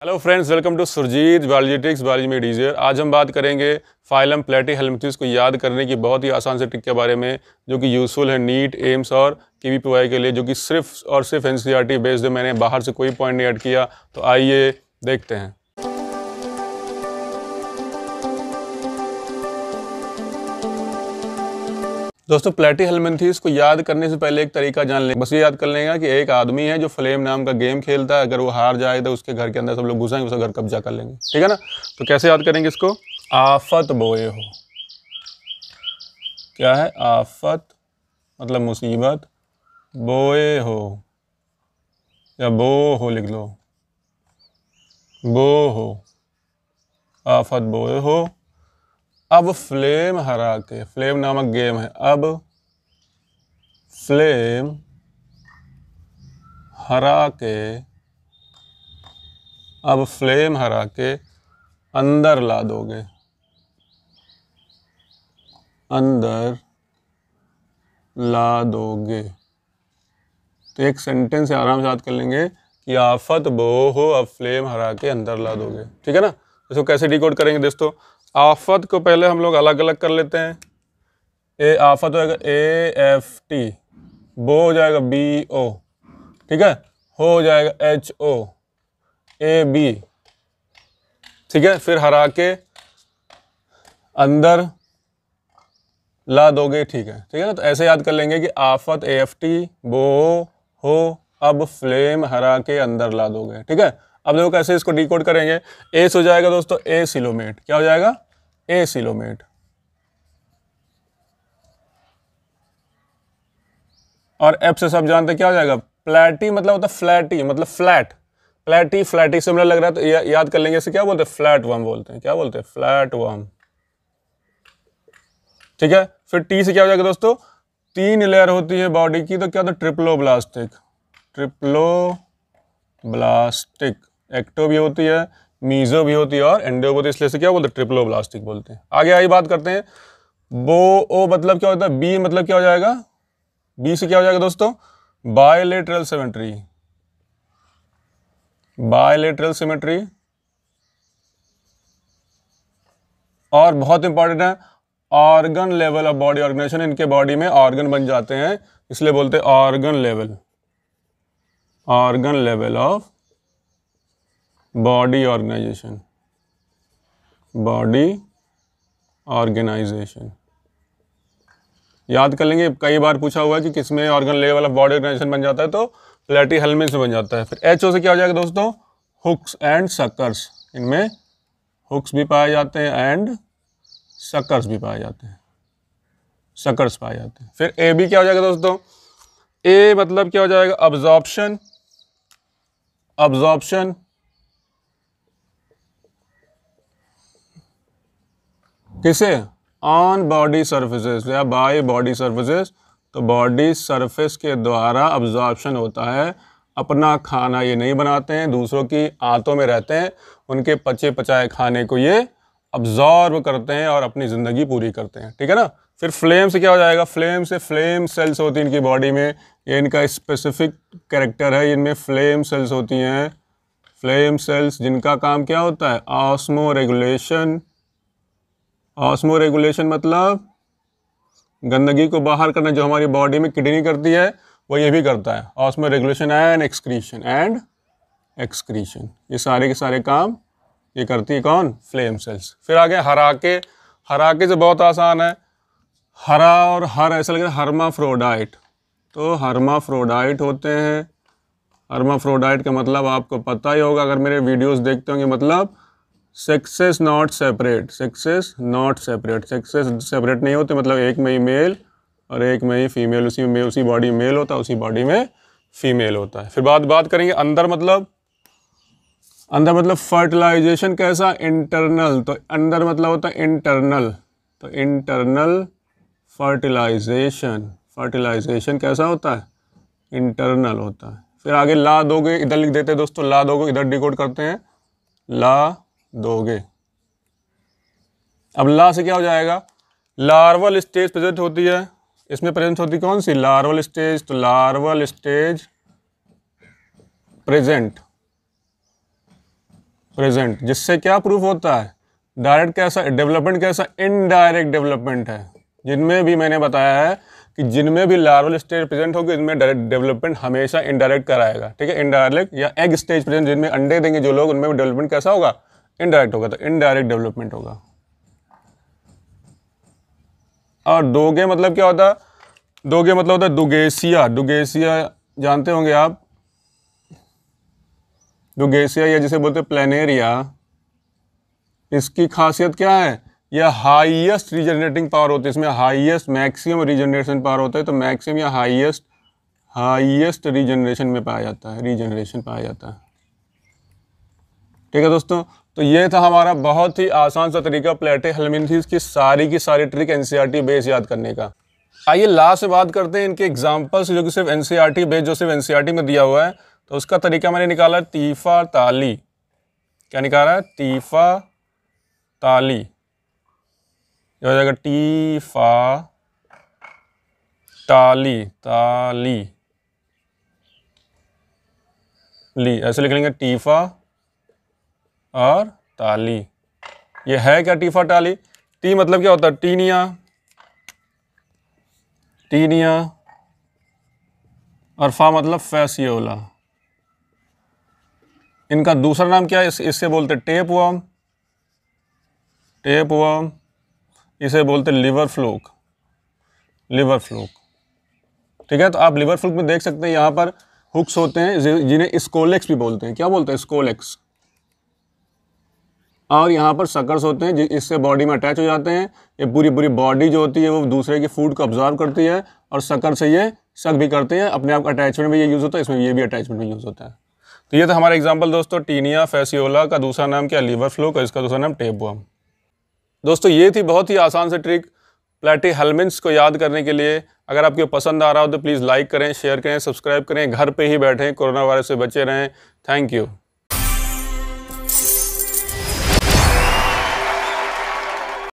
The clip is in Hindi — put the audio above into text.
Hello friends, welcome to Surjit बायोलॉजिटिक्स बायोलॉजी में डीजर। आज हम बात करेंगे फाइलम प्लेटीहेल्मिंथेस को याद करने की बहुत ही आसान से ट्रिक के बारे में, जो कि यूज़फुल है नीट, एम्स और केवीपीवाई के लिए, जो कि सिर्फ और सिर्फ एनसीईआरटी बेस्ड है। मैंने बाहर से कोई पॉइंट नहीं ऐड किया। तो आइए देखते हैं। दोस्तों, प्लेटीहेल्मिंथेस को याद करने से पहले एक तरीका जान लें। बस ये याद कर लेंगे कि एक आदमी है जो फ्लेम नाम का गेम खेलता है। अगर वो हार जाए तो उसके घर के अंदर सब लोग घुसेंगे, उसका घर कब्जा कर लेंगे। ठीक है ना? तो कैसे याद करेंगे इसको? आफत बोए हो। क्या है आफत? मतलब मुसीबत। बोए हो या बो हो लिख लो। बो हो, आफत बोए हो। अब फ्लेम हरा के, फ्लेम नामक गेम है। अब फ्लेम हरा के, अब फ्लेम हरा के अंदर ला दोगे। अंदर ला दोगे। तो एक सेंटेंस से आराम से याद कर लेंगे कि आफत बो हो, अब फ्लेम हरा के अंदर ला दोगे। ठीक है ना? इसको कैसे डिकोड करेंगे दोस्तों? आफत को पहले हम लोग अलग अलग कर लेते हैं। ए आफत हो जाएगा AFT, बो हो जाएगा BO, ठीक है, हो जाएगा HO, AB, ठीक है। फिर हरा के अंदर ला दोगे। ठीक है, ठीक है ना? तो ऐसे याद कर लेंगे कि आफत AFT, बो हो, अब फ्लेम हरा के अंदर ला दोगे। ठीक है। अब देखो कैसे इसको डिकोड करेंगे। ए से हो जाएगा दोस्तों एसिलोमेट। क्या हो जाएगा? एसिलोमेट। और एफ से सब जानते क्या हो जाएगा? प्लेटी मतलब होता है फ्लैटी, मतलब फ्लैट। प्लेटी फ्लैटी सिमिलर लग रहा है तो याद कर लेंगे। इसे क्या बोलते हैं? फ्लैट वर्म बोलते हैं। क्या बोलते हैं? Flat worm. ठीक है। फिर टी से क्या हो जाएगा दोस्तों? 3 लेयर होती है बॉडी की, तो क्या होता है? ट्रिप्लोब्लास्टिक। ट्रिप्लोब्लास्टिक। एक्टो भी होती है, मीजो भी होती है और एंडो भी होती है, इसलिए से क्या बोलते हैं? ट्रिप्लोब्लास्टिक बोलते हैं। आगे आई बात करते हैं। बो ओ मतलब क्या होता है? बी मतलब क्या हो जाएगा? बी से क्या हो जाएगा दोस्तों? Bilateral symmetry. Bilateral symmetry. और बहुत इंपॉर्टेंट है organ level of body organisation. इनके बॉडी में ऑर्गन बन जाते हैं, इसलिए बोलते हैं organ level. Organ level of body organisation. Body organisation याद कर लेंगे। कई बार पूछा हुआ है कि किसमें organ level of body organisation बन जाता है, तो प्लेटीहेल्मिंथेस में बन जाता है। फिर HO से क्या हो जाएगा दोस्तों? Hooks and suckers. इनमें हुक्स भी पाए जाते हैं एंड सकर्स भी पाए जाते हैं। सकर्स पाए जाते हैं। फिर AB क्या हो जाएगा दोस्तों? A मतलब क्या हो जाएगा? अब्जॉर्प्शन। अब्जॉर्प्शन। किसे? ऑन बॉडी सर्फेसेस या बाय बॉडी सर्फेसेस। तो बॉडी सरफेस के द्वारा अब्जॉर्प्शन होता है। अपना खाना ये नहीं बनाते हैं, दूसरों की आंतों में रहते हैं, उनके पचे पचाए खाने को ये अब्जॉर्ब करते हैं और अपनी ज़िंदगी पूरी करते हैं। ठीक है ना? फिर फ्लेम से क्या हो जाएगा? फ्लेम से फ्लेम सेल्स होती हैं इनकी बॉडी में। ये इनका स्पेसिफिक कैरेक्टर है। इनमें फ्लेम सेल्स होती हैं। फ्लेम सेल्स जिनका काम क्या होता है? Osmo regulation. ऑस्मो रेगुलेशन मतलब गंदगी को बाहर करना। जो हमारी बॉडी में किडनी करती है वो ये भी करता है। Osmoregulation and excretion. And excretion, ये सारे के सारे काम ये करती है कौन? Flame cells. फिर आगे हरा के। हरा के से बहुत आसान है। हरा और हर ऐसा लग रहा है हर्माफ्रोडाइट। तो हर्माफ्रोडाइट होते हैं। हर्माफ्रोडाइट का मतलब आपको पता ही होगा अगर मेरे वीडियोस देखते होंगे। मतलब sexes not separate. Sexes not separate. Sexes separate नहीं होते, मतलब एक में ही मेल और एक में ही फीमेल। उसी बॉडी में मेल होता है, उसी बॉडी में फीमेल होता है। फिर बात करेंगे अंदर मतलब। अंदर मतलब फर्टिलाइजेशन कैसा? इंटरनल। तो अंदर मतलब होता है इंटरनल। तो इंटरनल फर्टिलाइजेशन। फर्टिलाइजेशन कैसा होता है? इंटरनल होता है। फिर आगे ला दोगे, इधर लिख देते हैं दोस्तों। ला दोगे इधर डिकोड करते हैं। ला दोगे। अब ला से क्या हो जाएगा? लार्वल स्टेज प्रेजेंट होती है। इसमें प्रेजेंट होती कौन सी? Larval stage. तो लार्वल स्टेज प्रेजेंट। प्रेजेंट, जिससे क्या प्रूफ होता है? डायरेक्ट कैसा डेवलपमेंट, कैसा इनडायरेक्ट डेवलपमेंट है। जिनमें भी मैंने बताया है कि जिनमें भी लार्वल स्टेज प्रेजेंट होगी इनमें डायरेक्ट डेवलपमेंट हमेशा इनडायरेक्ट कराएगा, ठीक है। इनडायरेक्ट या एग स्टेज प्रेजेंट, जिनमें अंडे देंगे जो लोग, उनमें भी डेवलपमेंट कैसा होगा? इनडायरेक्ट होगा, तो इनडायरेक्ट डेवलपमेंट होगा। और डोगे मतलब क्या होता है? डोगे मतलब होता है डुगेसिया। डुगेसिया जानते होंगे आप, डुगेसिया या जिसे बोलते हैं प्लेनेरिया। इसकी खासियत क्या है? यह हाईएस्ट रीजनरेटिंग पावर होती है, इसमें हाईएस्ट मैक्सिमम रीजनरेशन पावर होता है। तो मैक्सिमम या हाईएस्ट रीजनरेशन में पाया जाता है, रीजनरेशन पाया जाता है, ठीक है दोस्तों। तो ये था हमारा बहुत ही आसान सा तरीका प्लेटिहेल्मिन्थेस की सारी ट्रिक एनसीईआरटी बेस याद करने का। आइए लास्ट में बात करते हैं इनके एग्जाम्पल्स, जो कि सिर्फ एनसीईआरटी बेस, जो सिर्फ एनसीईआरटी में दिया हुआ है। तो उसका तरीका मैंने निकाला तीफा ताली। क्या निकाला है? तीफा ताली। हो जाएगा तीफा ताली, ताली ली, ऐसे लिख लेंगे तीफा और ताली। ये है क्या टीफा ताली? टी मतलब क्या होता है? टीनिया, टीनिया, और फा मतलब फैसियोला। इनका दूसरा नाम क्या है? इससे बोलते टेप वर्म, टेप वर्म। इसे बोलते लिवर फ्लूक, लिवर फ्लूक, ठीक है। तो आप लिवर फ्लूक में देख सकते हैं यहाँ पर हुक्स होते हैं जिन्हें स्कोलेक्स भी बोलते हैं। क्या बोलते हैं? स्कोलेक्स। और यहाँ पर सकर्स होते हैं इससे बॉडी में अटैच हो जाते हैं। ये पूरी बॉडी जो होती है वो दूसरे की फूड को ऑब्जर्व करती है, और सकर से ये सक भी करते हैं। अपने आप का अटैचमेंट में ये यूज़ होता है, इसमें ये भी अटैचमेंट में यूज़ होता है। तो ये था हमारा एग्जाम्पल दोस्तों, टीनिया फैसियोला का दूसरा नाम क्या? लिवर फ्लूक, और इसका दूसरा नाम टेप वर्म। दोस्तों ये थी बहुत ही आसान से ट्रिक प्लेटिहेल्मिन्थेस को याद करने के लिए। अगर आपको पसंद आ रहा हो तो प्लीज़ लाइक करें, शेयर करें, सब्सक्राइब करें। घर पे ही बैठें, कोरोना वायरस से बचे रहें। Thank you.